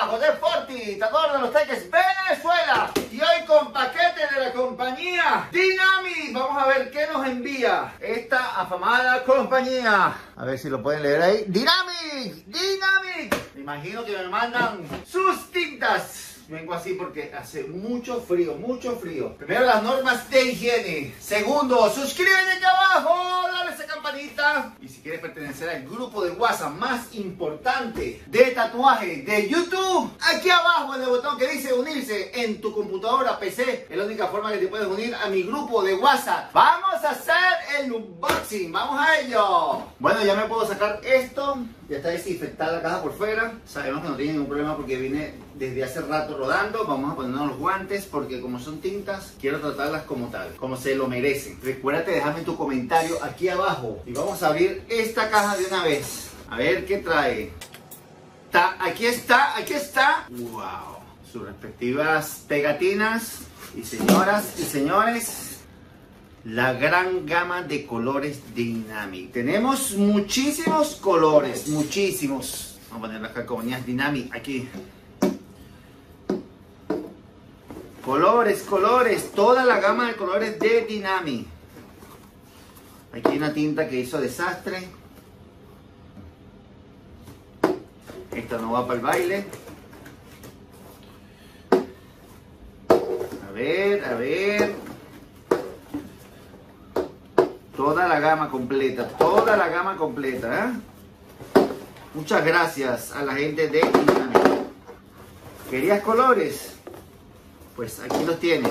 José Forti, tatuador de los Teques, Venezuela. Y hoy con paquete de la compañía Dynamic. Vamos a ver qué nos envía esta afamada compañía. A ver si lo pueden leer ahí. Dynamic, Dynamic. Me imagino que me mandan sus tintas. Vengo así porque hace mucho frío, mucho frío. Primero, las normas de higiene. Segundo, suscríbete aquí abajo, dale esa campanita. Y si quieres pertenecer al grupo de WhatsApp más importante de tatuaje de YouTube, aquí abajo en el botón que dice unirse en tu computadora, PC, es la única forma que te puedes unir a mi grupo de WhatsApp. Vamos a hacer el unboxing, vamos a ello. Bueno, ya me puedo sacar esto. Ya está desinfectada la caja por fuera. Sabemos que no tiene ningún problema porque viene desde hace rato rodando. Vamos a ponernos los guantes porque como son tintas, quiero tratarlas como tal, como se lo merecen. Recuérdate dejarme tu comentario aquí abajo. Y vamos a abrir esta caja de una vez. A ver qué trae. Aquí está, aquí está. Wow. Sus respectivas pegatinas. Y señoras y señores, la gran gama de colores Dynamic. Tenemos muchísimos colores, muchísimos. Vamos a poner las calcomanías Dynamic aquí. Colores, colores, toda la gama de colores de Dynamic. Aquí hay una tinta que hizo desastre. Esta no va para el baile. A ver, a ver. Toda la gama completa, toda la gama completa, ¿eh? Muchas gracias a la gente de Dynamic. ¿Querías colores? Pues aquí los tienes.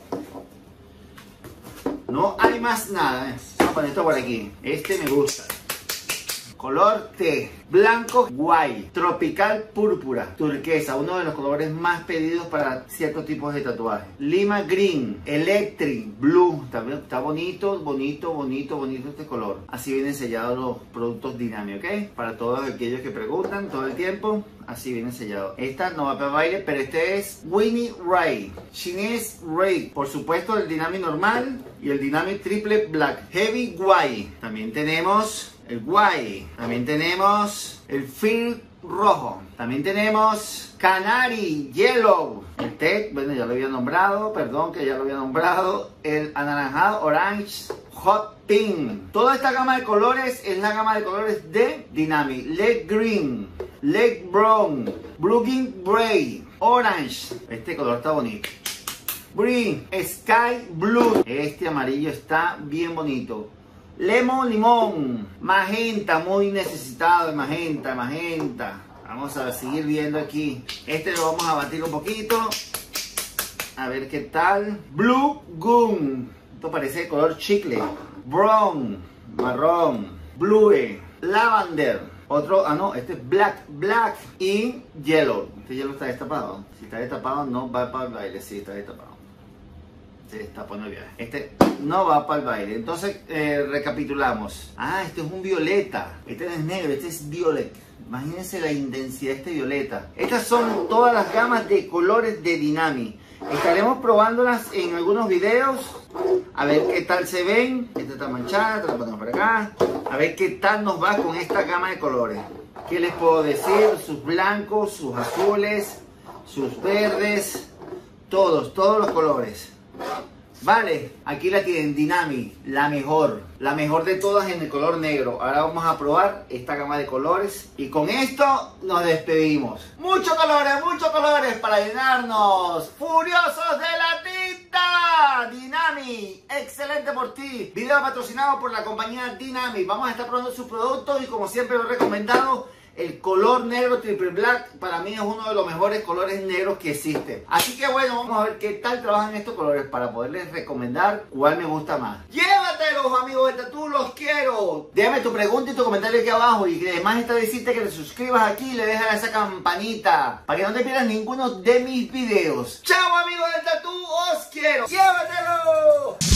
No hay más nada, ¿eh? Vamos a poner esto por aquí. Este me gusta. Color T, blanco guay, tropical púrpura, turquesa, uno de los colores más pedidos para ciertos tipos de tatuajes. Lima green, electric blue, también está bonito, bonito, bonito, bonito este color. Así vienen sellados los productos Dynamic, ¿ok? Para todos aquellos que preguntan todo el tiempo, así vienen sellados. Esta no va para baile, pero este es Winnie Ray, Chinese Ray. Por supuesto el Dynamic normal y el Dynamic triple black, heavy guay. También tenemos el guay, también tenemos el Fir rojo, también tenemos Canary Yellow, el Tech, bueno ya lo había nombrado, perdón que ya lo había nombrado, el anaranjado Orange Hot Pink. Toda esta gama de colores es la gama de colores de Dynamic. Lead Green, Lead Brown, Brooklyn Gray, Orange, este color está bonito. Green, Sky Blue, este amarillo está bien bonito. Lemon limón, magenta, muy necesitado de magenta, magenta. Vamos a seguir viendo aquí. Este lo vamos a batir un poquito. A ver qué tal. Blue Goon. Esto parece color chicle. Brown, marrón. Blue, lavender. Otro, no, este es black y yellow. Este yellow está destapado. Si está destapado no va para el baile. Sí, está destapado. Está poniendo bien. Este no va para el baile. Entonces recapitulamos. Ah, este es un violeta. Este no es negro, este es violeta. Imagínense la intensidad de este violeta. Estas son todas las gamas de colores de Dynamic. Estaremos probándolas en algunos videos. A ver qué tal se ven. Esta está manchada, esta la ponemos por acá. A ver qué tal nos va con esta gama de colores. ¿Qué les puedo decir? Sus blancos, sus azules, sus verdes. Todos los colores. Vale, aquí la tienen, Dynamic, la mejor de todas en el color negro. Ahora vamos a probar esta gama de colores y con esto nos despedimos. Muchos colores para llenarnos furiosos de la tinta. Dynamic, excelente por ti. Video patrocinado por la compañía Dynamic. Vamos a estar probando sus productos y como siempre lo he recomendado, el color negro triple black para mí es uno de los mejores colores negros que existen. Así que bueno, vamos a ver qué tal trabajan estos colores para poderles recomendar cuál me gusta más. Llévatelos, amigos de Tatú, los quiero. Déjame tu pregunta y tu comentario aquí abajo. Y además está decirte que te suscribas aquí y le dejas esa campanita para que no te pierdas ninguno de mis videos. Chao, amigos de Tatú, os quiero. Llévatelo.